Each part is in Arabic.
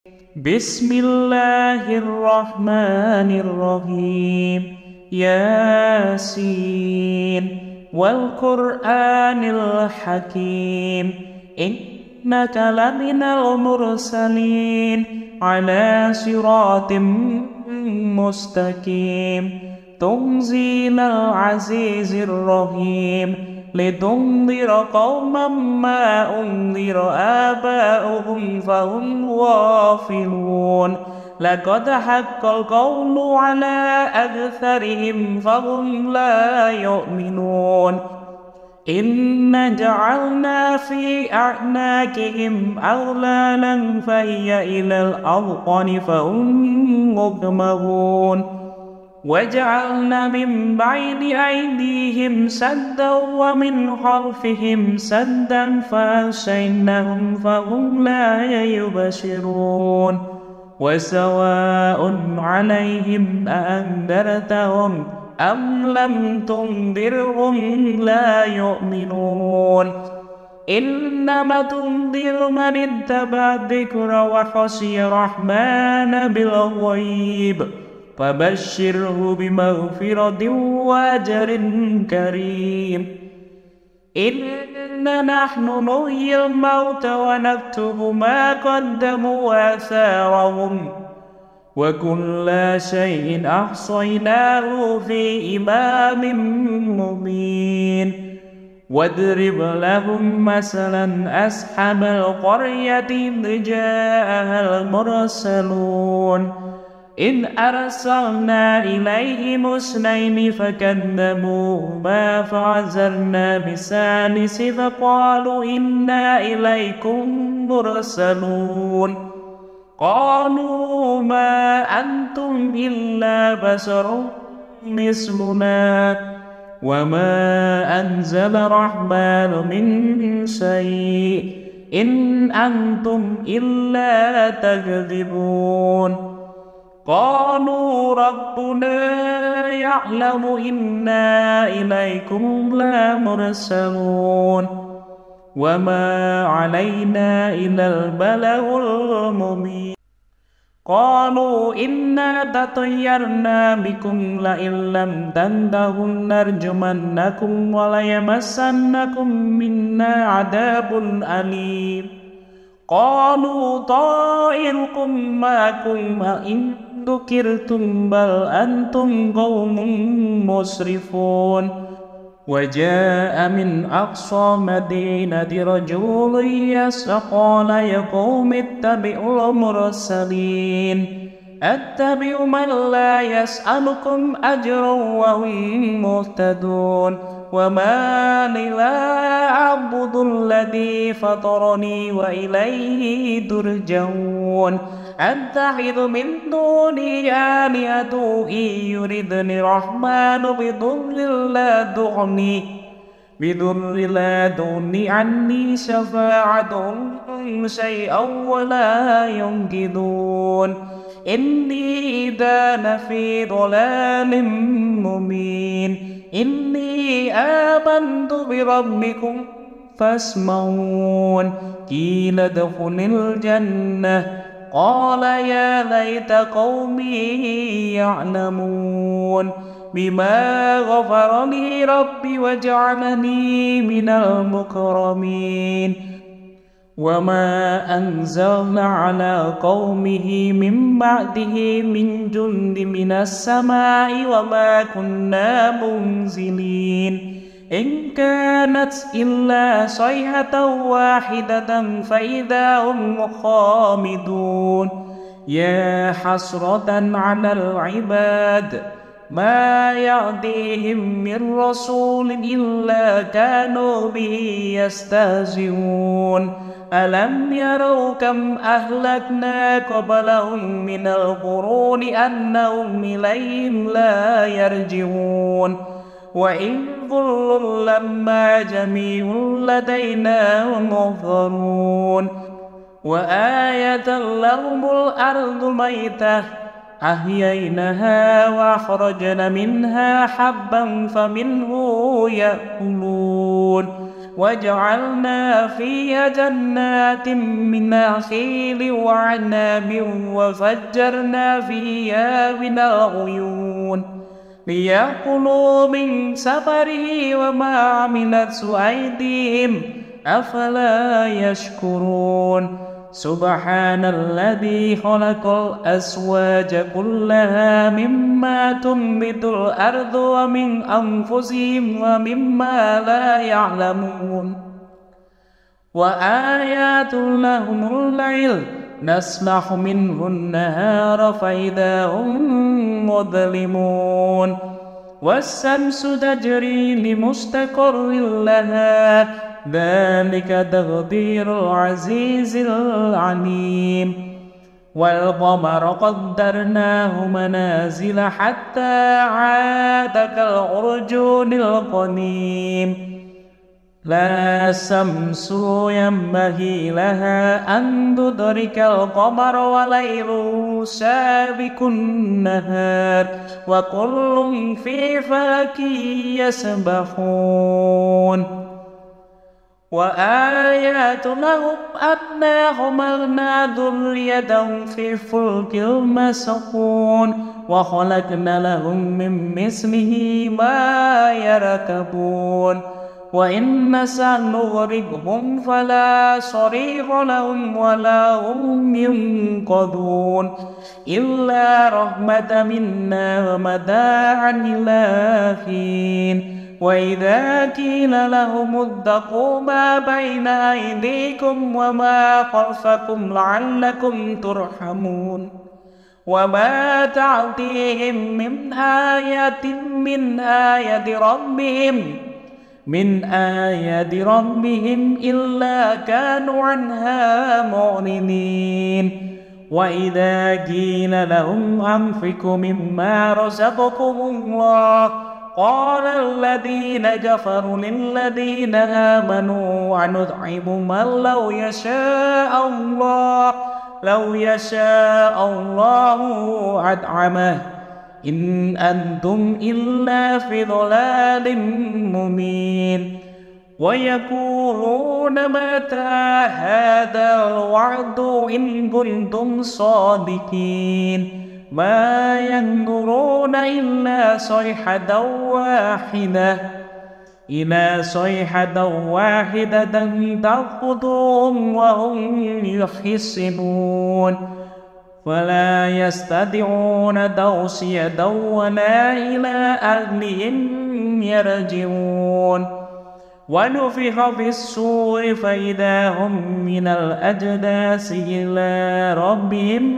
بسم الله الرحمن الرحيم ياسين والقرآن الحكيم إنك لمن المرسلين على صراط مستقيم تنزيل العزيز الرحيم لتنذر قوما ما أنذر آباؤهم فهم غافلون لقد حق القول على أكثرهم فهم لا يؤمنون إن جعلنا في أعناقهم أغلالا فهي إلى الأذقان فهم مقمحون وجعلنا من بين أيديهم سدا ومن خلفهم سدا فأغشيناهم فهم لا يبصرون وسواء عليهم أأنذرتهم أم لم تنذرهم لا يؤمنون إنما تنذر من اتبع الذكر وخشي الرحمن بالغيب فبشره بمغفرة وأجر كريم إنا نحن نحيي الموتى ونكتب ما قدموا وآثارهم وكل شيء أحصيناه في إمام مبين واضرب لهم مثلا أصحاب القرية إذ جاءها المرسلون إذ أرسلنا إليهم اثنين فكذبوهما فعززنا بثالث فقالوا إنا إليكم مرسلون قالوا ما أنتم إلا بشر مثلنا وما أنزل الرحمن من شيء إن أنتم إلا تكذبون قالوا ربنا يعلم إنا إليكم لمرسلون وما علينا إلا البلاغ المبين قالوا إنا تطيرنا بكم لئن لم تنتهوا لنرجمنكم وليمسنكم منا عذاب أليم قالوا طائركم معكم أئن ذكرتم بل أنتم قوم مسرفون وجاء من أقصى مدينة رجل يسعى قال يا قوم اتبعوا المرسلين أتبع من لا يسألكم أجرا وهم مهتدون وما لي لا أعبد الذي فطرني وإليه ترجعون أتخذ من دونه آلهة إن يردني الرحمن بضر لا تغني عني شفاعتهم شيئا ولا ينقذون إني إذا لفي ضلال مبين إني آمنت بربكم فاسمعون قيل ادخل الجنة قال يا ليت قومي يعلمون بما غفر لي ربي وجعلني من المكرمين وما أنزلنا على قومه من بعده من جند من السماء وما كنا منزلين إن كانت إلا صيحة واحدة فإذا هم خامدون يا حسرة على العباد ما يأتيهم من رسول إلا كانوا به يستهزئون ألم يروا كم أهلكنا قبلهم من القرون أنهم إليهم لا يرجعون وإن كل لما جميع لدينا محضرون وآية لهم الأرض ميتة أحييناها وأخرجنا منها حبا فمنه يأكلون وجعلنا فيها جنات من نخيل وعناب وفجرنا فيها من العيون ليأكلوا من ثمره وما عملته أيديهم أفلا يشكرون سبحان الذي خلق الأزواج كلها مما تنبت الأرض ومن أنفسهم ومما لا يعلمون وآيات لهم الليل نسلخ منه النهار فإذا هم مظلمون والشمس تجري لمستقر لها ذلك تقدير العزيز العليم والقمر قدرناه منازل حتى عاد كالعرجون القديم لا الشمس ينبغي لها أن تدرك القمر وليل سابق النهار وكل في فلك يسبحون وآيات لهم أنا حملنا ذريتهم في فلك المسحون وخلقنا لهم من مثله ما يركبون وإن نشأ نغرقهم فلا صريخ لهم ولا هم ينقذون إلا رحمة منا ومتاعا إلى حين وإذا قيل لهم اتقوا ما بين أيديكم وما خلفكم لعلكم ترحمون وما تعطيهم من آية ربهم إلا كانوا عنها معرضين وإذا قيل لهم أنفقوا مما رزقكم الله قال الذين كفروا للذين آمنوا أنطعم من لو يشاء الله أطعمه إن أنتم إلا في ضلال مبين ويقولون متى هذا الوعد إن كنتم صادقين ما ينظرون إلا صيحة واحدة تأخذهم وهم يخصمون فلا يستطيعون توصية ولا إلى أهلهم يرجعون ونفخ في الصور فإذا هم من الأجداث إلى ربهم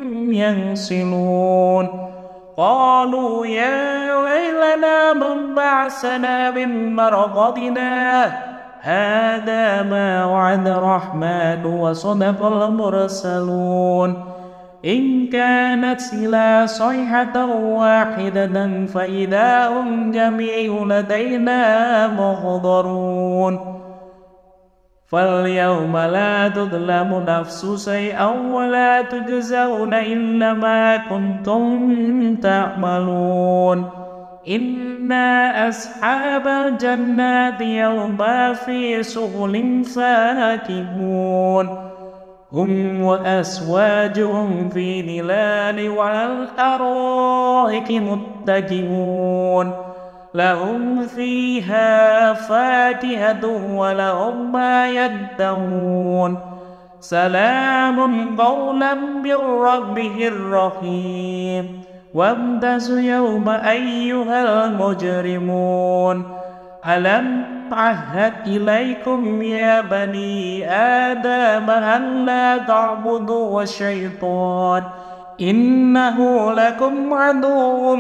ينسلون قالوا يا ويلنا من بعثنا من مرقدنا هذا ما وعد الرحمن وصدق المرسلون إن كانت إلا صيحة واحدة فإذا هم جميع لدينا محضرون فاليوم لا تظلم نفس شيئا ولا تجزون إلا ما كنتم تعملون إنا أصحاب الجنات يوم في شغل فاكهون هم وأزواجهم في ظلال وعلى الأرائك متكئون لهم فيها فاكهة ولهم ما يدعون سلام قولا من ربه الرحيم وامتازوا يوم أيها المجرمون ألم أعهد إليكم يا بني آدم ألا تعبدوا الشيطان إنه لكم عدو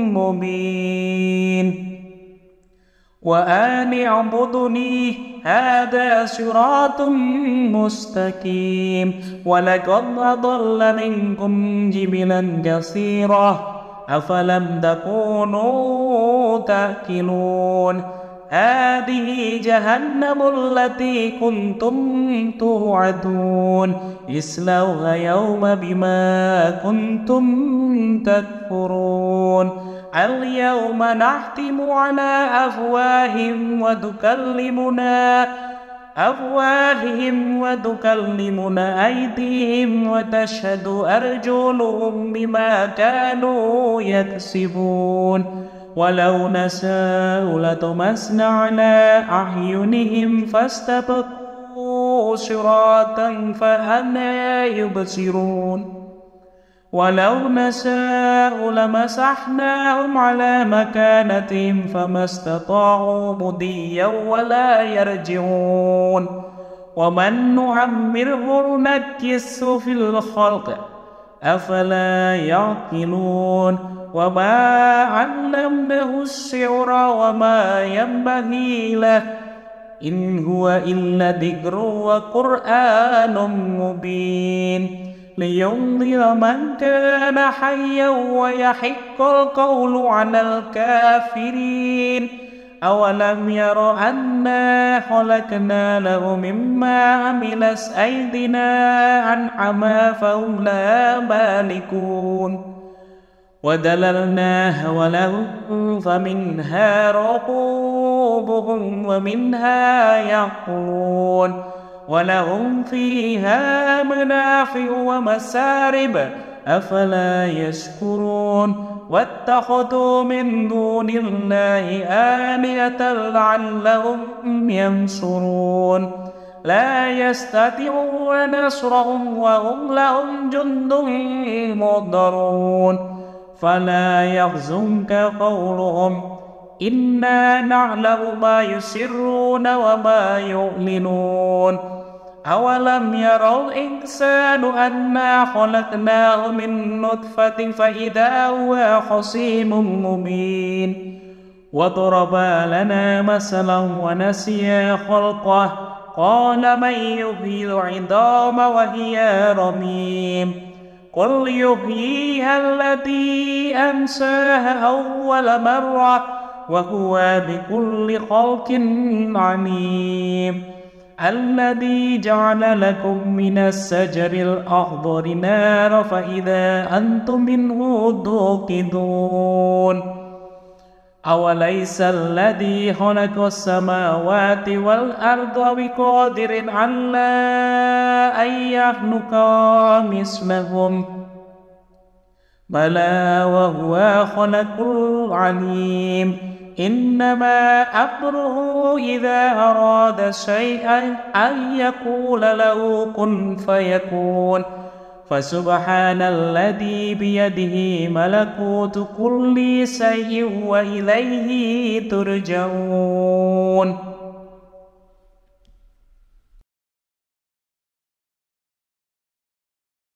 مبين وأن اعبدوني هذا صراط مستقيم ولقد أضل منكم جبلا كثيرا أفلم تكونوا تأكلون هذه جهنم التي كنتم توعدون اصلوها يوم بما كنتم تكفرون اليوم نختم على أفواههم وتكلمنا أيديهم وتشهد أرجلهم بما كانوا يكسبون ولو نشاء لطمسنا على أعينهم فاستبقوا صراطا فأنى يبصرون ولو نشاء لمسحناهم على مكانتهم فما استطاعوا مضيا ولا يرجعون ومن نعمره نكسه في الخلق أفلا يعقلون وما علمناه الشعر وما ينبغي له إن هو إلا ذكر وقرآن مبين لينذر من كان حيا ويحق القول على الكافرين أولم ير أنا خلقنا له مما عملت أيدينا أنعاما فهم لها مالكون وذللناها ولهم فمنها ركوبهم ومنها يأكلون ولهم فيها منافع ومسارب أفلا يشكرون واتخذوا من دون الله آلهة لعلهم ينصرون لا يستطيعون نصرهم وهم لهم جند مهضرون فلا يحزنك قولهم إنا نعلم ما يسرون وما يعلنون أولم يروا الإنسان أنا خلقناه من نطفة فإذا هو خصيم مبين وضرب لنا مثلا ونسي خلقه قال من يحيي العظام وهي رميم قل يحييها الذي أنشأها أول مرة وهو بكل خلق عليم الذي جعل لكم من الشجر الأخضر نارا فإذا أنتم منه توقدون أوليس الذي خلق السماوات والأرض بقادر على أن يخلق مثلهم بلى وهو خلق العليم إنما أمره إذا أراد شيئا أن يقول له كن فيكون فسبحان الذي بيده ملكوت كل شيء وإليه ترجعون